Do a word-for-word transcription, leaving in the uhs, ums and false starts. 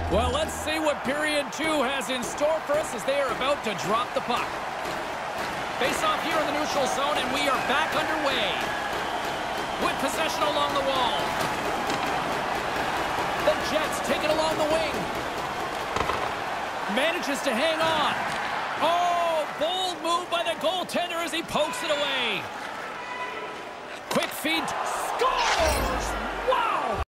Well, let's see what period two has in store for us as they are about to drop the puck. Face off here in the neutral zone, and we are back underway. With possession along the wall. The Jets take it along the wing. Manages to hang on. Oh, bold move by the goaltender as he pokes it away. Quick feed. Score!